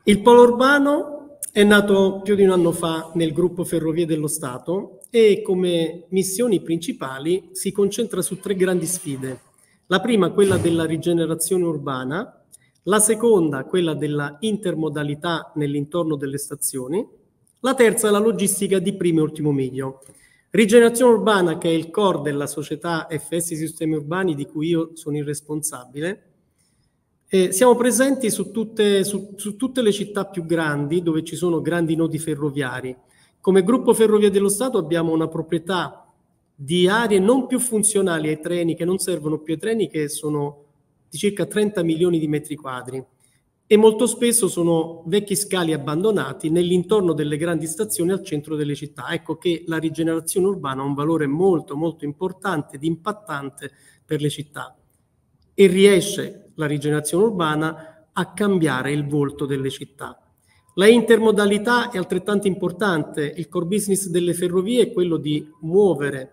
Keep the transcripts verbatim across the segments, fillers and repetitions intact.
Il polo urbano è nato più di un anno fa nel gruppo Ferrovie dello Stato e come missioni principali si concentra su tre grandi sfide. La prima, quella della rigenerazione urbana, la seconda, quella della intermodalità nell'intorno delle stazioni, la terza, la logistica di primo e ultimo miglio. Rigenerazione urbana, che è il core della società F S Sistemi Urbani, di cui io sono il responsabile. Eh, siamo presenti su tutte, su, su tutte le città più grandi dove ci sono grandi nodi ferroviari. Come gruppo Ferrovie dello Stato abbiamo una proprietà di aree non più funzionali ai treni, che non servono più ai treni, che sono di circa trenta milioni di metri quadri e molto spesso sono vecchi scali abbandonati nell'intorno delle grandi stazioni al centro delle città. Ecco che la rigenerazione urbana ha un valore molto molto importante ed impattante per le città e riesce la rigenerazione urbana a cambiare il volto delle città. La intermodalità è altrettanto importante. Il core business delle ferrovie è quello di muovere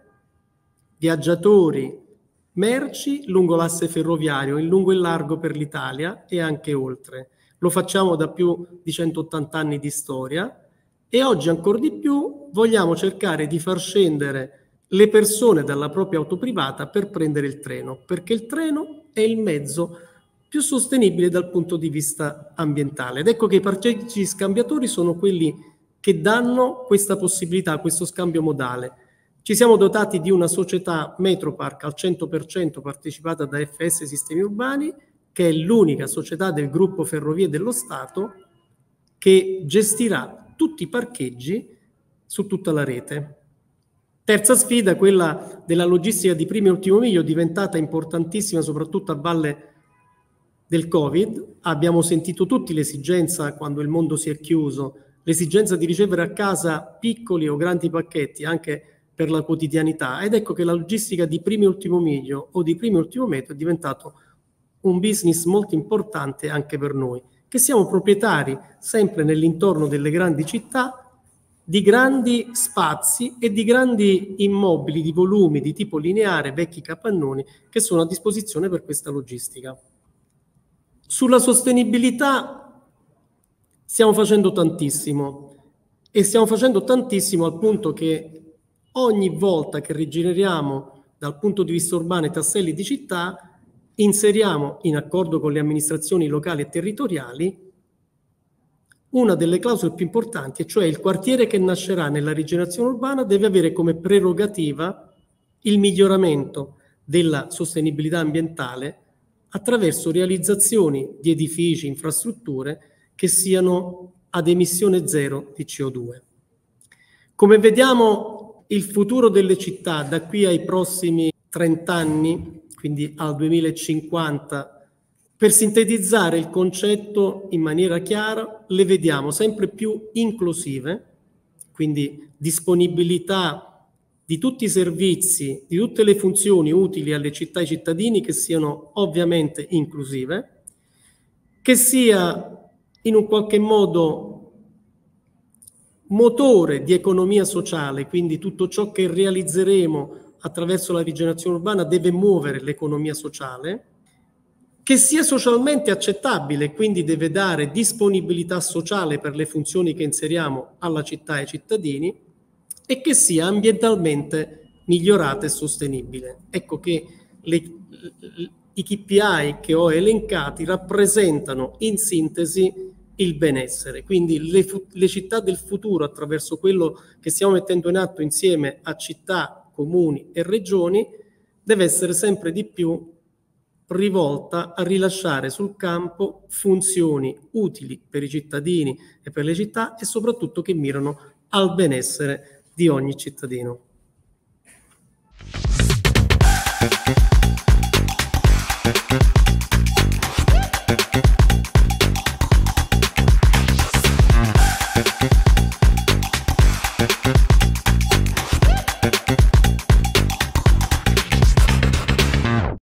viaggiatori, merci lungo l'asse ferroviario in lungo e largo per l'Italia e anche oltre. Lo facciamo da più di centottanta anni di storia e oggi ancora di più vogliamo cercare di far scendere le persone dalla propria auto privata per prendere il treno, perché il treno è il mezzo più sostenibile dal punto di vista ambientale. Ed ecco che i parcheggi scambiatori sono quelli che danno questa possibilità, questo scambio modale. Ci siamo dotati di una società Metropark al cento per cento partecipata da F S Sistemi Urbani, che è l'unica società del gruppo Ferrovie dello Stato che gestirà tutti i parcheggi su tutta la rete. Terza sfida, quella della logistica di primo e ultimo miglio, diventata importantissima soprattutto a valle del Covid. Abbiamo sentito tutti l'esigenza, quando il mondo si è chiuso, l'esigenza di ricevere a casa piccoli o grandi pacchetti anche per la quotidianità, ed ecco che la logistica di primo e ultimo miglio o di primo e ultimo metro è diventato un business molto importante anche per noi, che siamo proprietari sempre nell'intorno delle grandi città di grandi spazi e di grandi immobili di volumi di tipo lineare, vecchi capannoni, che sono a disposizione per questa logistica. Sulla sostenibilità stiamo facendo tantissimo e stiamo facendo tantissimo al punto che ogni volta che rigeneriamo dal punto di vista urbano i tasselli di città, inseriamo in accordo con le amministrazioni locali e territoriali una delle clausole più importanti, e cioè il quartiere che nascerà nella rigenerazione urbana deve avere come prerogativa il miglioramento della sostenibilità ambientale attraverso realizzazioni di edifici, infrastrutture che siano ad emissione zero di C O due. Come vediamo, il futuro delle città da qui ai prossimi trenta anni, quindi al duemilacinquanta, per sintetizzare il concetto in maniera chiara, le vediamo sempre più inclusive, quindi disponibilità di tutti i servizi, di tutte le funzioni utili alle città e ai cittadini che siano ovviamente inclusive, che sia in un qualche modo motore di economia sociale, quindi tutto ciò che realizzeremo attraverso la rigenerazione urbana deve muovere l'economia sociale, che sia socialmente accettabile, quindi deve dare disponibilità sociale per le funzioni che inseriamo alla città e ai cittadini, e che sia ambientalmente migliorata e sostenibile. Ecco che le, i K P I che ho elencati rappresentano in sintesi il benessere, quindi le, le città del futuro, attraverso quello che stiamo mettendo in atto insieme a città, comuni e regioni, deve essere sempre di più rivolta a rilasciare sul campo funzioni utili per i cittadini e per le città e soprattutto che mirano al benessere di ogni cittadino.